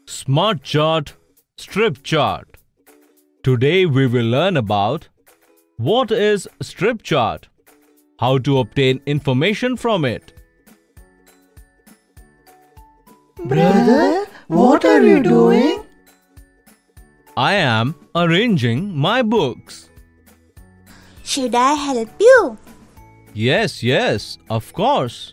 Smart Chart, Strip Chart. Today we will learn about what is strip chart, how to obtain information from it. Brother, what are you doing? I am arranging my books. Should I help you? Yes, of course.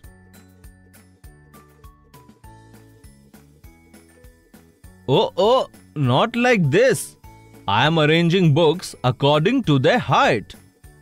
Oh, not like this. I am arranging books according to their height.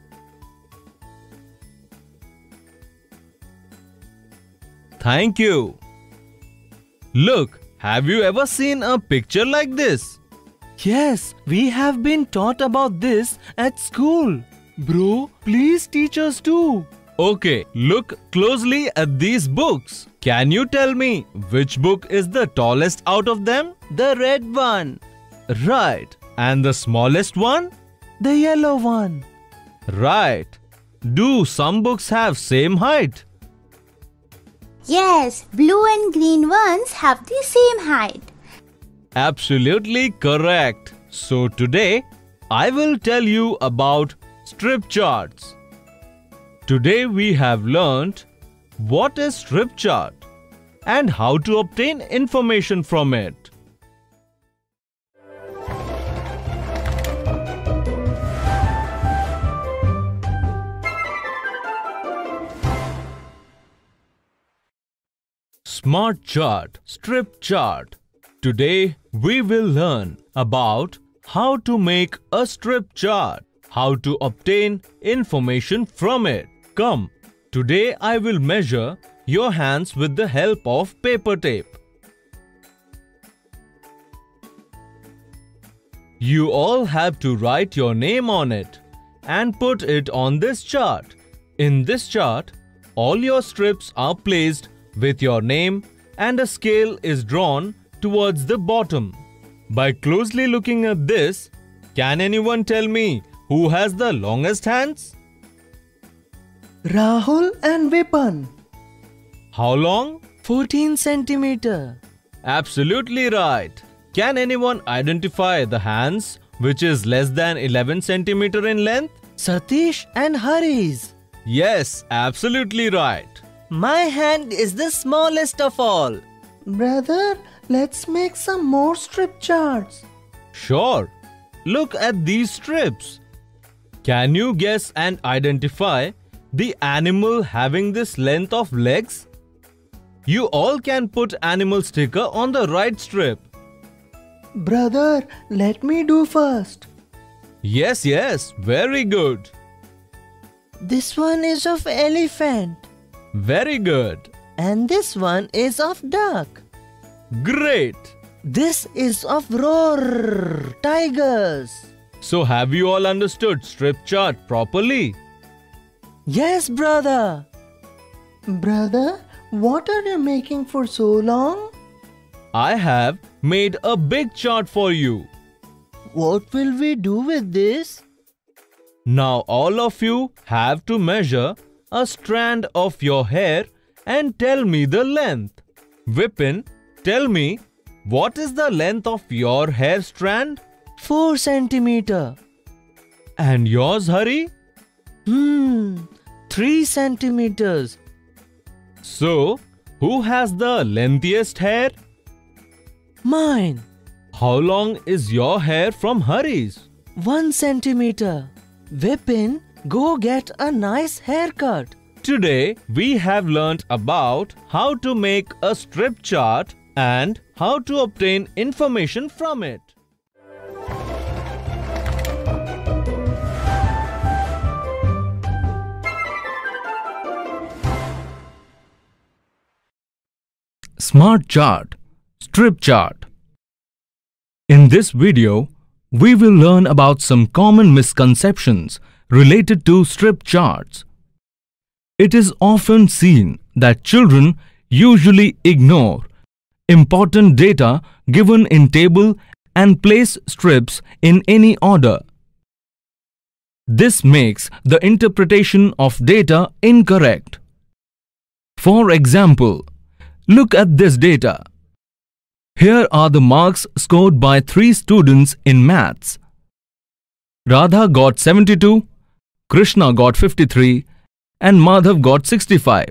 Thank you. Look, have you ever seen a picture like this? Yes, we have been taught about this at school. Bro, please teach us too. Okay, look closely at these books. Can you tell me which book is the tallest out of them? The red one. Right. And the smallest one? The yellow one. Right. Do some books have same height? Yes, blue and green ones have the same height. Absolutely correct. So today, I will tell you about strip charts. Today we have learnt what is strip chart and how to obtain information from it. Smart Chart, Strip Chart. Today we will learn about how to make a strip chart, how to obtain information from it. Come, today I will measure your hands with the help of paper tape. You all have to write your name on it and put it on this chart. In this chart, all your strips are placed with your name and a scale is drawn towards the bottom. By closely looking at this, can anyone tell me who has the longest hands? Rahul and Vipan. How long? 14 centimeter. Absolutely right. Can anyone identify the hands which is less than 11 centimeter in length? Satish and Hari's. Yes, absolutely right. My hand is the smallest of all. Brother, let's make some more strip charts. Sure. Look at these strips. Can you guess and identify the animal having this length of legs? You all can put animal sticker on the right strip. Brother, let me do first. Yes, very good. This one is of elephant. Very good. And this one is of duck. Great. This is of roar, tigers. So have you all understood strip chart properly? Yes, brother. Brother, what are you making for so long? I have made a big chart for you. What will we do with this? Now all of you have to measure a strand of your hair and tell me the length. Vipin, tell me, what is the length of your hair strand? 4 centimeter. And yours, Hari? 3 centimeters. So, who has the lengthiest hair? Mine. How long is your hair from Hari's? 1 centimeter. Vipin, go get a nice haircut. Today, we have learnt about how to make a strip chart and how to obtain information from it. Smart Chart, Strip Chart. In this video, we will learn about some common misconceptions related to strip charts. It is often seen that children usually ignore important data given in table and place strips in any order. This makes the interpretation of data incorrect. For example, look at this data. Here are the marks scored by 3 students in maths. Radha got 72, Krishna got 53 and Madhav got 65.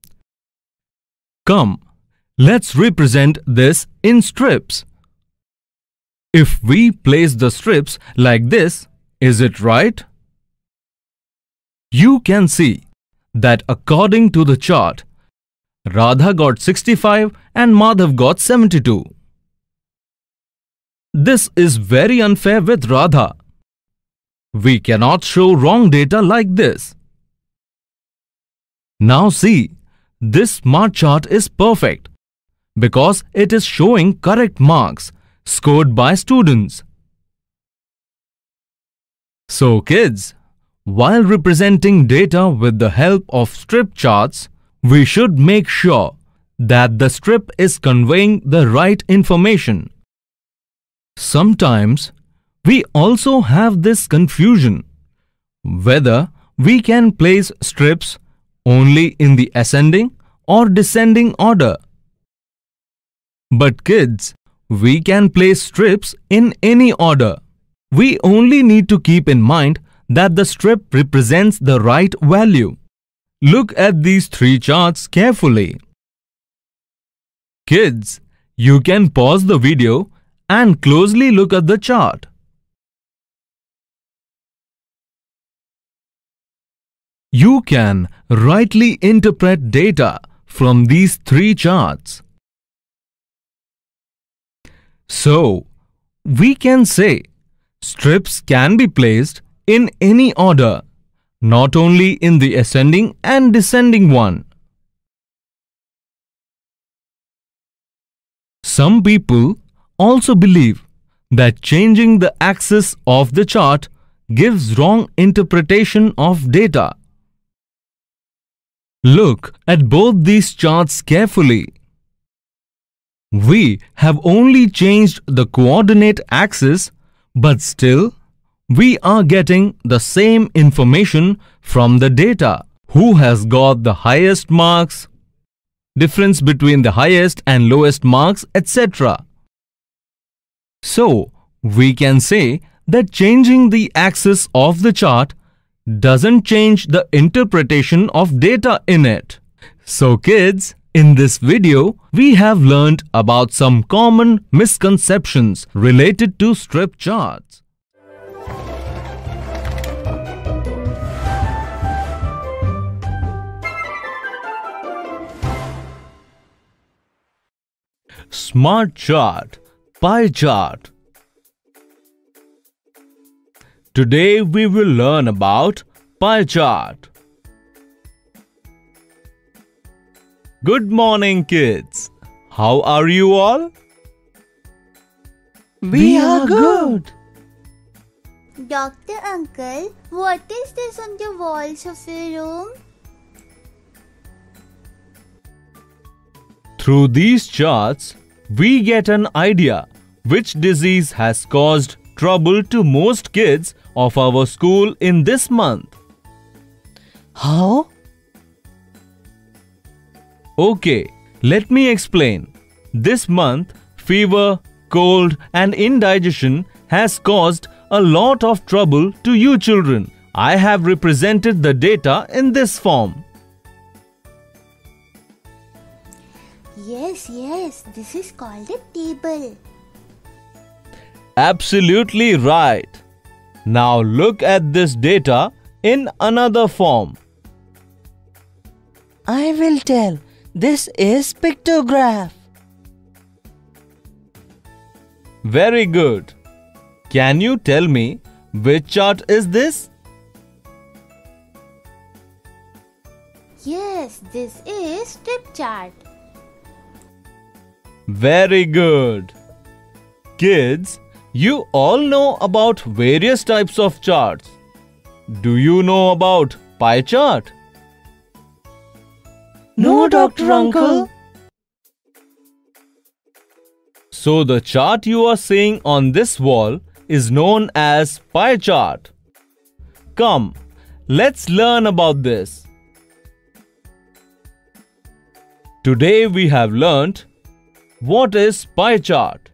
Come, let's represent this in strips. If we place the strips like this, is it right? You can see that according to the chart, Radha got 65 and Madhav got 72. This is very unfair with Radha. We cannot show wrong data like this. Now see, this smart chart is perfect because it is showing correct marks scored by students. So kids, while representing data with the help of strip charts, we should make sure that the strip is conveying the right information. Sometimes we also have this confusion whether we can place strips only in the ascending or descending order. But kids, we can place strips in any order. We only need to keep in mind that the strip represents the right value. Look at these 3 charts carefully. Kids, you can pause the video and closely look at the chart. You can rightly interpret data from these 3 charts. So, we can say strips can be placed in any order, not only in the ascending and descending one. Some people also believe that changing the axis of the chart gives wrong interpretation of data. Look at both these charts carefully. We have only changed the coordinate axis, but still, we are getting the same information from the data. Who has got the highest marks, difference between the highest and lowest marks, etc. So, we can say that changing the axis of the chart doesn't change the interpretation of data in it. So kids, in this video, we have learned about some common misconceptions related to strip charts. Smart chart, pie chart. Today we will learn about pie chart. Good morning kids. How are you all? We are good. Dr. Uncle, what is this on the walls of your room? Through these charts, we get an idea which disease has caused trouble to most kids of our school in this month. How? Okay, let me explain. This month, fever, cold and indigestion has caused a lot of trouble to you children. I have represented the data in this form. Yes, this is called a table. Absolutely right. Now look at this data in another form. I will tell. This is pictograph. Very good. Can you tell me which chart is this? Yes, this is strip chart. Very good. Kids, you all know about various types of charts. Do you know about pie chart? No, Dr. Uncle. So the chart you are seeing on this wall is known as pie chart. Come, let's learn about this. Today we have learnt What is pie chart?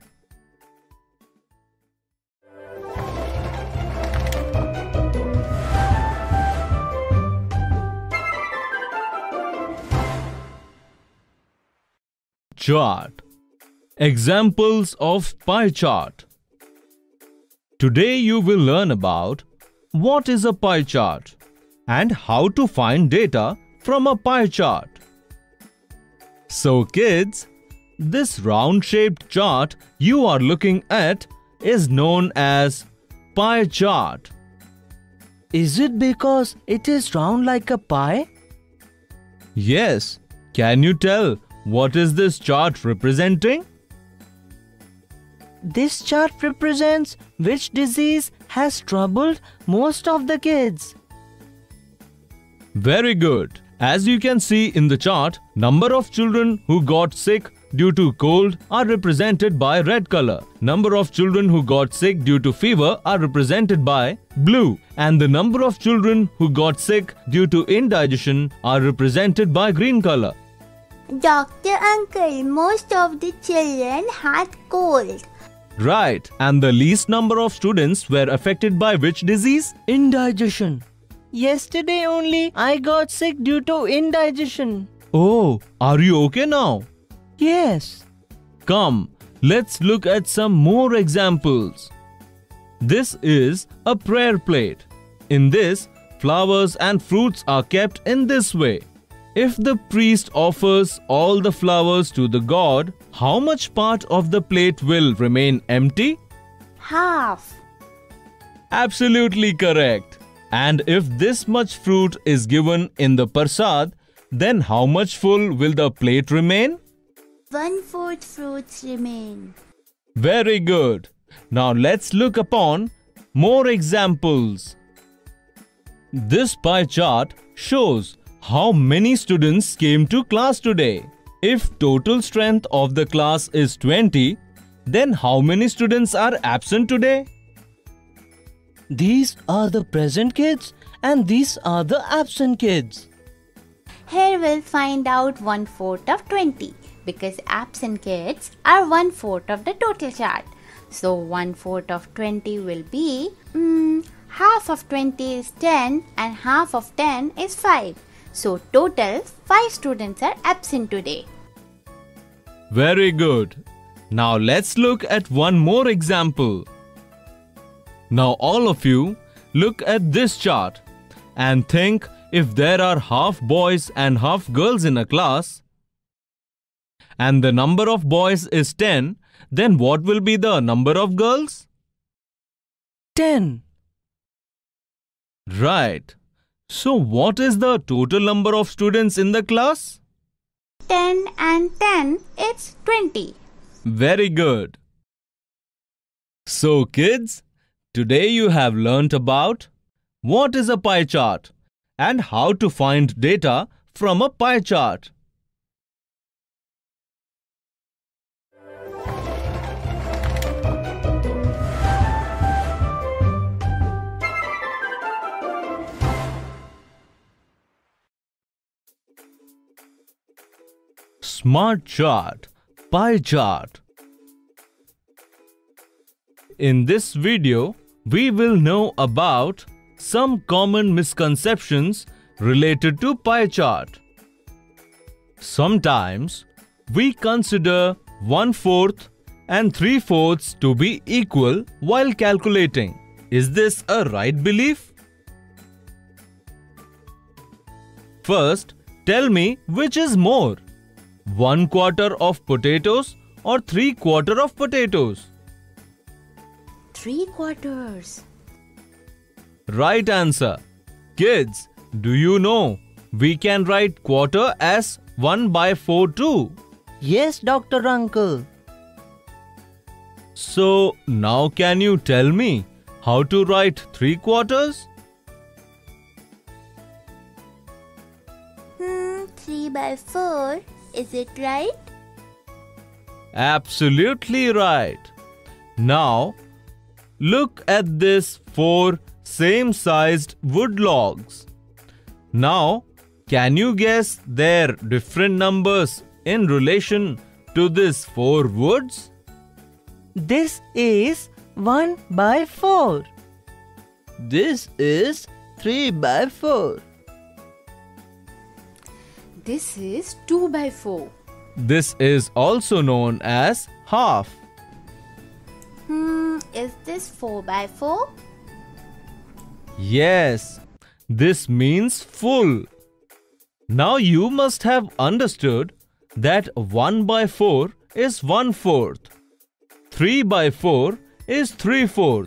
Chart. Examples of pie chart. Today you will learn about what is a pie chart and how to find data from a pie chart. So kids, this round-shaped chart you are looking at is known as pie chart. Is it because it is round like a pie? Yes. Can you tell what is this chart representing? This chart represents which disease has troubled most of the kids. Very good. As you can see in the chart, number of children who got sick due to cold are represented by red color. Number of children who got sick due to fever are represented by blue. And the number of children who got sick due to indigestion are represented by green color. Doctor Uncle, most of the children had cold. Right. And the least number of students were affected by which disease? Indigestion. Yesterday only I got sick due to indigestion. Oh, are you okay now? Yes. Come, let's look at some more examples. This is a prayer plate. In this, flowers and fruits are kept in this way. If the priest offers all the flowers to the god, how much part of the plate will remain empty? Half. Absolutely correct. And if this much fruit is given in the prasad, then how much full will the plate remain? 1/4 fruits remain. Very good. Now let's look upon more examples. This pie chart shows how many students came to class today. If total strength of the class is 20, then how many students are absent today? These are the present kids and these are the absent kids. Here we'll find out 1/4 of 20 because absent kids are 1/4 of the total chart. So 1/4 of 20 will be half of 20 is 10 and half of 10 is 5. So total 5 students are absent today. Very good. Now let's look at one more example. Now all of you look at this chart and think if there are half boys and half girls in a class and the number of boys is 10, then what will be the number of girls? 10. Right. So what is the total number of students in the class? 10 and 10 it's 20. Very good. So kids, today you have learnt about what is a pie chart and how to find data from a pie chart. Smart chart, pie chart. In this video, we will know about some common misconceptions related to pie chart. Sometimes we consider 1/4 and 3/4 to be equal while calculating. Is this a right belief? First, tell me which is more, 1/4 of potatoes or 3/4 of potatoes? 3/4. Right answer. Kids, do you know we can write quarter as 1/4 too? Yes, Dr. Uncle. So now can you tell me how to write 3/4? 3/4. Is it right? Absolutely right. Now look at this 4 same-sized wood logs. Now can you guess their different numbers in relation to this 4 woods? This is 1 by 4. This is 3 by 4. This is 2 by 4. This is also known as half. Is this 4 by 4? Yes, this means full. Now you must have understood that 1 by 4 is 1/4. 3 by 4 is 3/4.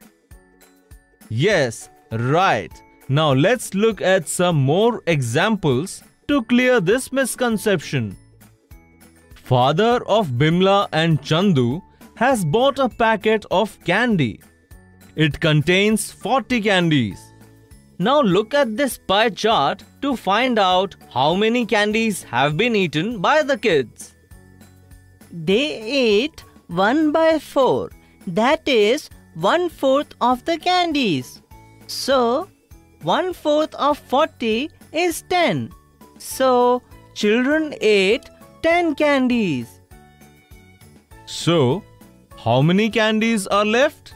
Yes, right. Now let's look at some more examples to clear this misconception. Father of Bimla and Chandu has bought a packet of candy. It contains 40 candies. Now look at this pie chart to find out how many candies have been eaten by the kids. They ate 1 by 4. That is 1/4 of the candies. So 1/4 of 40 is 10. So children ate 10 candies. So, how many candies are left?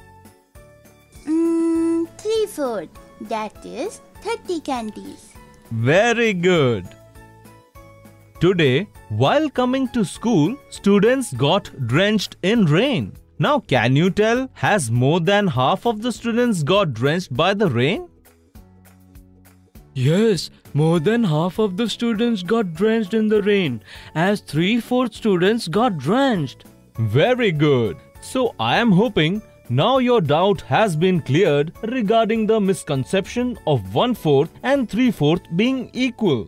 3/4. That is 30 candies. Very good. Today, while coming to school, students got drenched in rain. Now, can you tell, has more than half of the students got drenched by the rain? Yes, more than half of the students got drenched in the rain, as 3/4 students got drenched. Very good. So, I am hoping now your doubt has been cleared regarding the misconception of 1/4 and 3/4 being equal.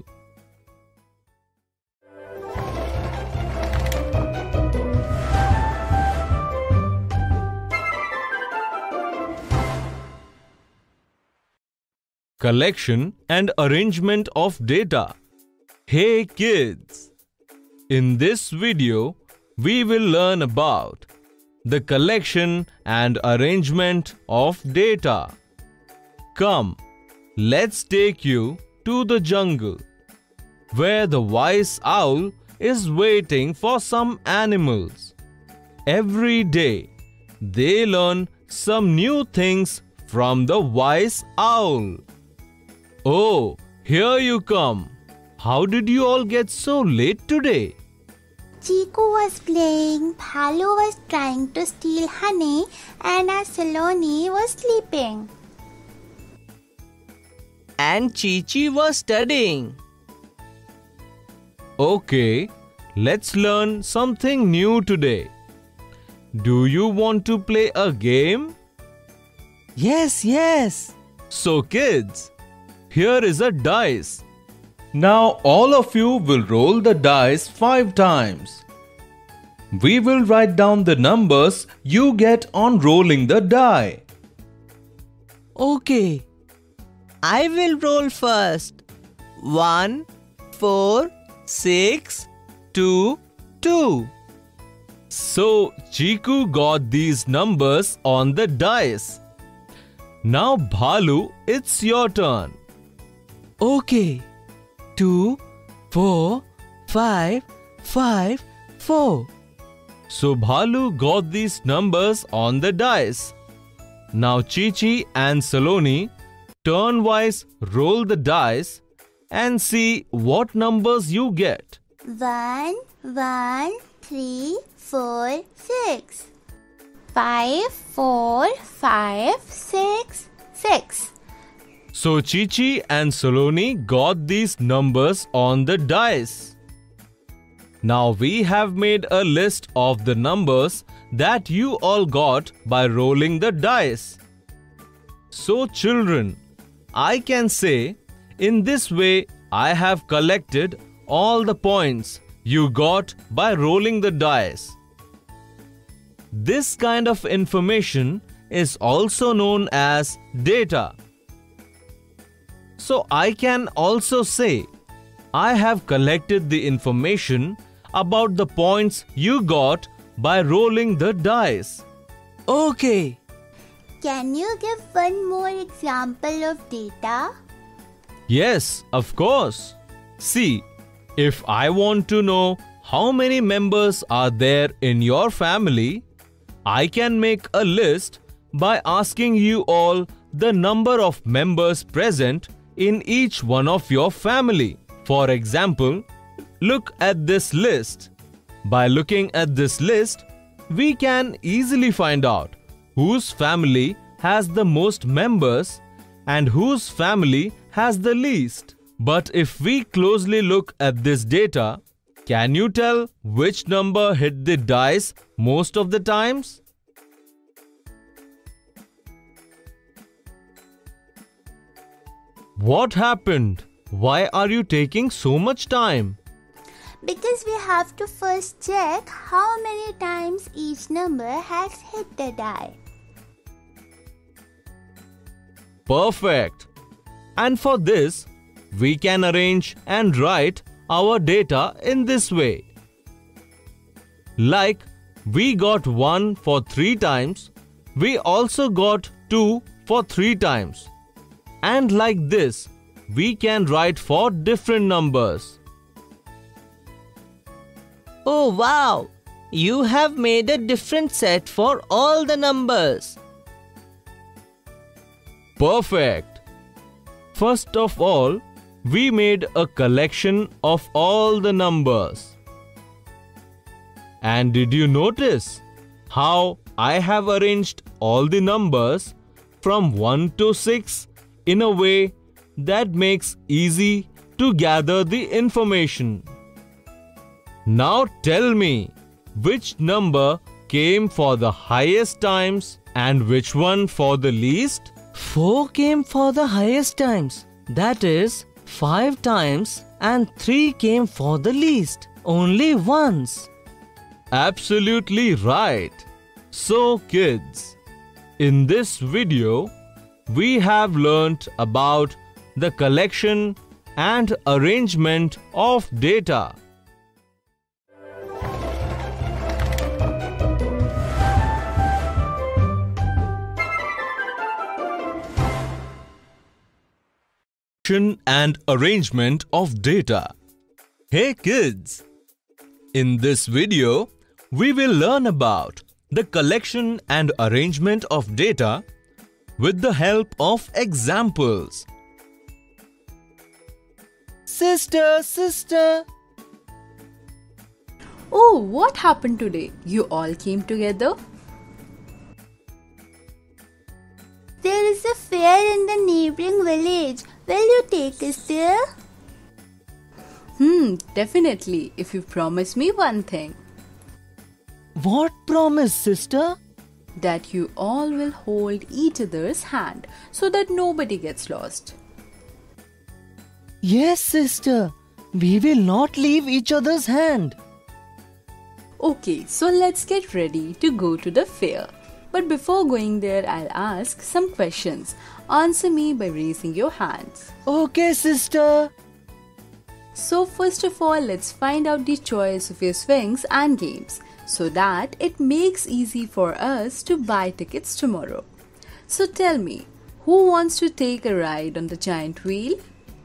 Collection and arrangement of data. Hey kids! In this video, we will learn about the collection and arrangement of data. Come, let's take you to the jungle, where the wise owl is waiting for some animals. Every day, they learn some new things from the wise owl. Oh, here you come. How did you all get so late today? Chiku was playing, Bhalu was trying to steal honey, and our Saloni was sleeping. And Chichi was studying. Okay, let's learn something new today. Do you want to play a game? Yes. So kids, here is a dice. Now all of you will roll the dice 5 times. We will write down the numbers you get on rolling the die. Okay. I will roll first. 1, 4, 6, 2, 2. So Chiku got these numbers on the dice. Now Bhalu, it's your turn. Okay. 2, 4, 5, 5, 4. So Bhalu got these numbers on the dice. Now Chichi and Saloni turn-wise roll the dice and see what numbers you get. 1, 1, 3, 4, 6. 5, 4, 5, 6, 6. So Chichi and Saloni got these numbers on the dice. Now we have made a list of the numbers that you all got by rolling the dice. So children, I can say, in this way I have collected all the points you got by rolling the dice. This kind of information is also known as data. So I can also say, I have collected the information about the points you got by rolling the dice. Okay. Can you give one more example of data? Yes, of course. See, if I want to know how many members are there in your family, I can make a list by asking you all the number of members present in each one of your family. For example, look at this list. By looking at this list, we can easily find out whose family has the most members and whose family has the least. But if we closely look at this data, can you tell which number hit the dice most of the times? What happened? Why are you taking so much time? Because we have to first check how many times each number has hit the die. Perfect. And for this, we can arrange and write our data in this way. Like we got 1 for 3 times, we also got 2 for 3 times. And like this, we can write for different numbers. Oh wow! You have made a different set for all the numbers. Perfect. First of all, we made a collection of all the numbers. And did you notice how I have arranged all the numbers from 1 to 6 in a way that makes easy to gather the information? Now tell me, which number came for the highest times and which one for the least? 4 came for the highest times. That is 5 times, and 3 came for the least, only once. Absolutely right. So kids, in this video, we have learnt about the collection and arrangement of data. And arrangement of data. Hey kids! In this video, we will learn about the collection and arrangement of data with the help of examples. Sister! Oh, what happened today? You all came together? There is a fair in the neighboring village. Will you take us there? Definitely, if you promise me one thing. What promise, sister? That you all will hold each other's hand so that nobody gets lost. Yes, sister. We will not leave each other's hand. Okay, so let's get ready to go to the fair. But before going there, I'll ask some questions. Answer me by raising your hands. Okay, sister. So first of all, let's find out the choice of your swings and games so that it makes easy for us to buy tickets tomorrow. So tell me, who wants to take a ride on the giant wheel?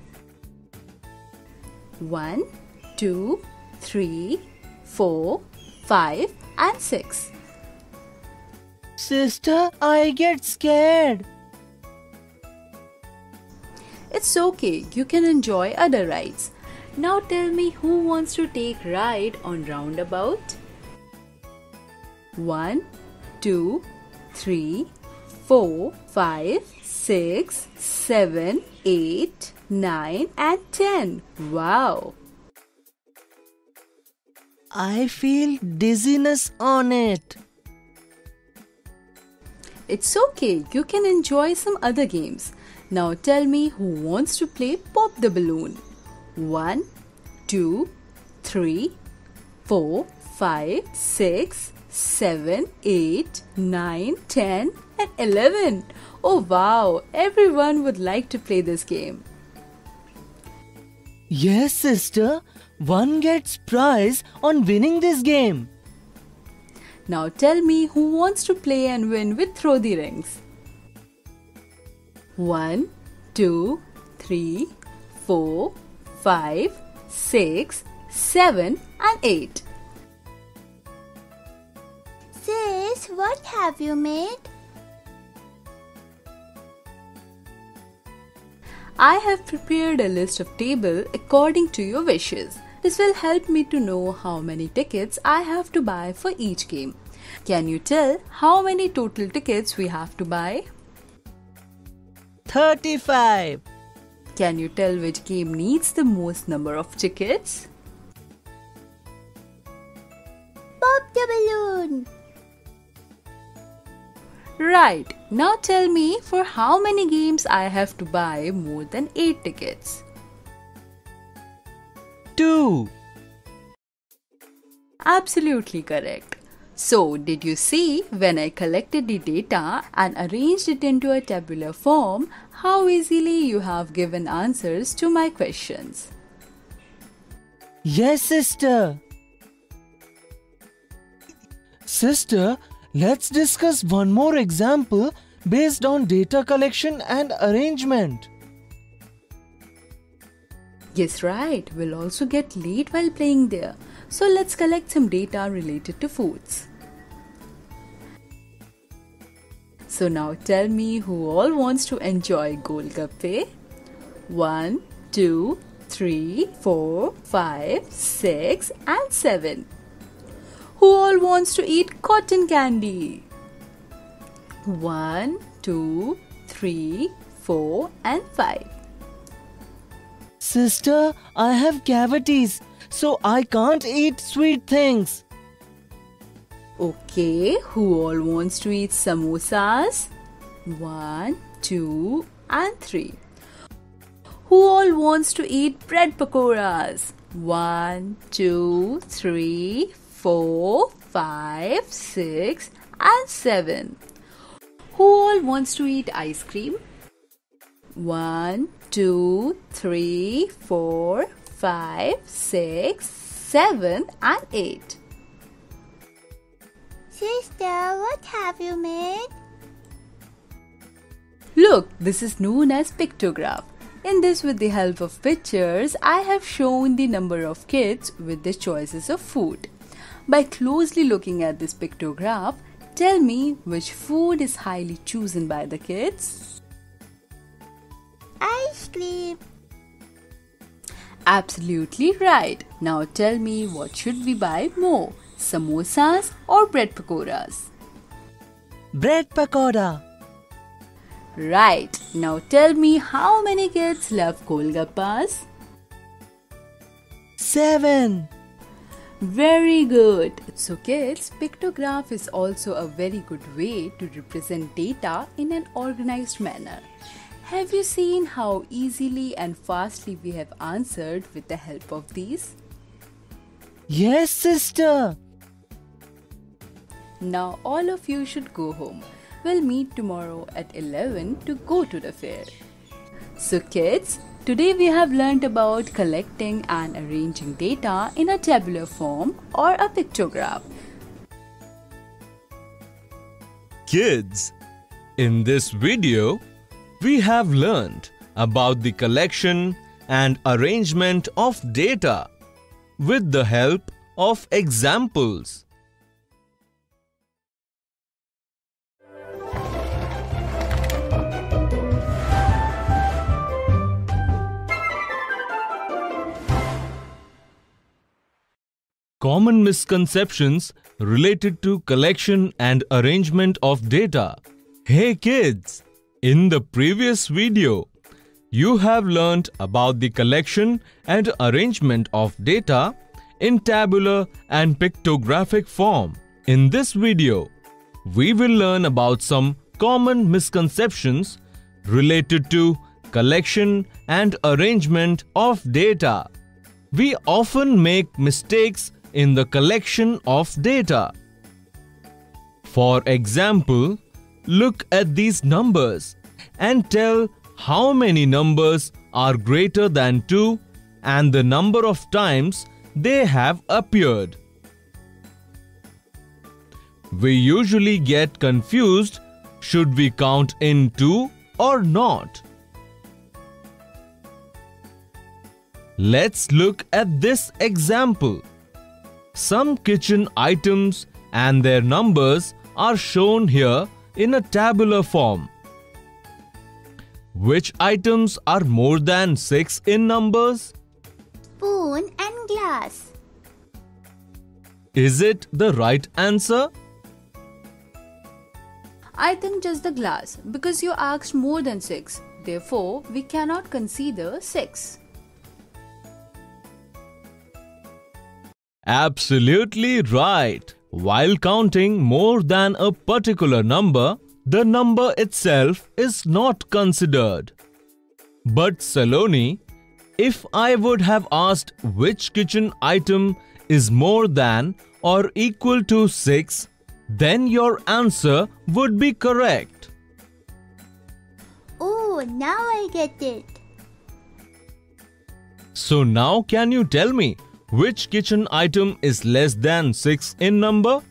1, 2, 3, 4, 5 and 6. Sister, I get scared. It's okay, you can enjoy other rides. Now tell me, who wants to take ride on roundabout? 1, 2, 3, 4, 5, 6, 7, 8, 9 and 10. Wow! I feel dizziness on it. It's okay, you can enjoy some other games. Now tell me, who wants to play Pop the Balloon? 1, 2, 3, 4, 5, 6, 7, 8, 9, 10 and 11. Oh wow, everyone would like to play this game. Yes, sister. One gets prize on winning this game. Now tell me, who wants to play and win with Throw the Rings? 1, 2, 3, 4, 5, 6, 7 and 8. Sis, what have you made? I have prepared a list of tables according to your wishes. This will help me to know how many tickets I have to buy for each game. Can you tell how many total tickets we have to buy? 35. Can you tell which game needs the most number of tickets? Pop the balloon. Right. Now tell me for how many games I have to buy more than 8 tickets. 2. Absolutely correct. So, did you see when I collected the data and arranged it into a tabular form, how easily you have given answers to my questions? Yes, sister. Sister, let's discuss one more example based on data collection and arrangement. Yes, right. We'll also get late while playing there. So let's collect some data related to foods. So now tell me who all wants to enjoy Golgappe? 1, 2, 3, 4, 5, 6 and 7. Who all wants to eat cotton candy? 1, 2, 3, 4 and 5. Sister, I have cavities, so I can't eat sweet things. Okay, who all wants to eat samosas? 1, 2 and 3. Who all wants to eat bread pakoras? 1, 2, 3, 4, 5, 6 and 7. Who all wants to eat ice cream? 1, 2, 3, 4, 5, 6, 7 and 8. Sister, what have you made? Look, this is known as pictograph. In this, with the help of pictures, I have shown the number of kids with the choices of food. By closely looking at this pictograph, tell me which food is highly chosen by the kids. Ice cream. Absolutely right. Now tell me what should we buy more, samosas or bread pakoras? Bread pakoda. Right. Now tell me how many kids love Golgappas? 7. Very good. So kids, pictograph is also a very good way to represent data in an organized manner. Have you seen how easily and fastly we have answered with the help of these? Yes, sister. Now all of you should go home. We'll meet tomorrow at 11 to go to the fair. So kids, today we have learnt about collecting and arranging data in a tabular form or a pictograph. Kids, in this video, we have learned about the collection and arrangement of data with the help of examples. Common misconceptions related to collection and arrangement of data. Hey kids! In the previous video, you have learnt about the collection and arrangement of data in tabular and pictographic form. In this video, we will learn about some common misconceptions related to collection and arrangement of data. We often make mistakes in the collection of data. For example, look at these numbers and tell how many numbers are greater than 2 and the number of times they have appeared. We usually get confused, should we count in 2 or not? Let's look at this example. Some kitchen items and their numbers are shown here in a tabular form. Which items are more than 6 in numbers? Spoon and glass. Is it the right answer? I think just the glass because you asked more than 6. Therefore, we cannot consider 6. Absolutely right. While counting more than a particular number, the number itself is not considered. But Saloni, if I would have asked which kitchen item is more than or equal to 6, then your answer would be correct. Oh, now I get it. So now can you tell me which kitchen item is less than 6 in number?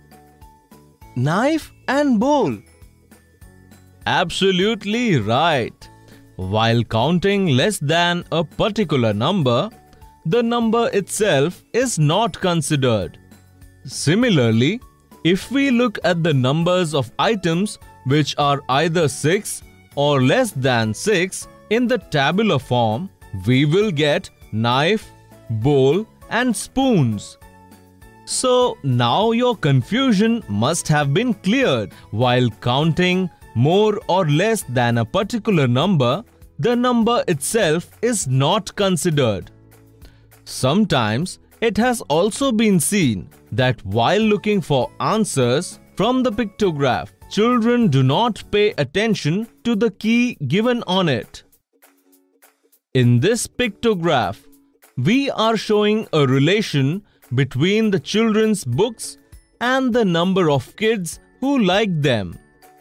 Knife and bowl. Absolutely right. While counting less than a particular number, the number itself is not considered. Similarly, if we look at the numbers of items which are either 6 or less than 6 in the tabular form, we will get knife, bowl, and spoons. So now your confusion must have been cleared. While counting more or less than a particular number, the number itself is not considered. Sometimes it has also been seen that while looking for answers from the pictograph, children do not pay attention to the key given on it. In this pictograph, we are showing a relation between the children's books and the number of kids who like them.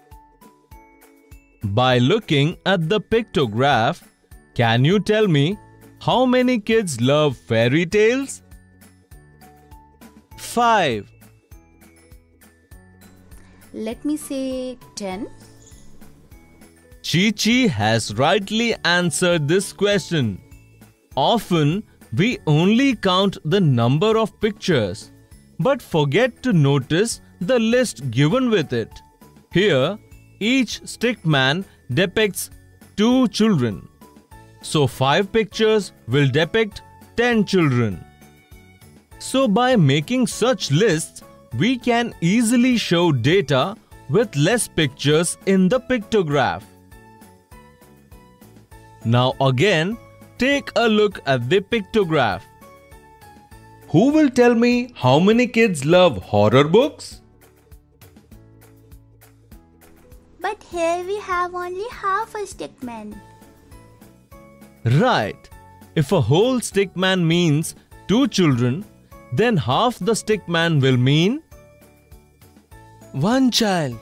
By looking at the pictograph, can you tell me how many kids love fairy tales? 5. Let me say 10. Chi-Chi has rightly answered this question. Often, we only count the number of pictures, but forget to notice the list given with it. Here, each stickman depicts 2 children. So 5 pictures will depict 10 children. So by making such lists, we can easily show data with less pictures in the pictograph. Now again, take a look at the pictograph. Who will tell me how many kids love horror books? But here we have only half a stickman. Right. If a whole stickman means 2 children, then half the stickman will mean 1 child.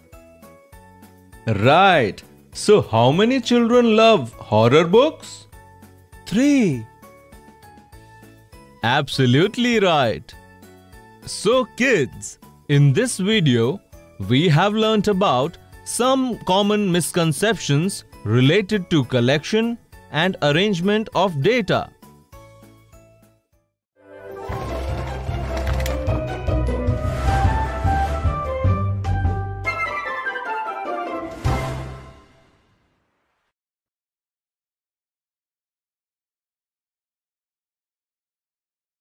Right. So how many children love horror books? 3. Absolutely right. So kids, in this video, we have learnt about some common misconceptions related to collection and arrangement of data.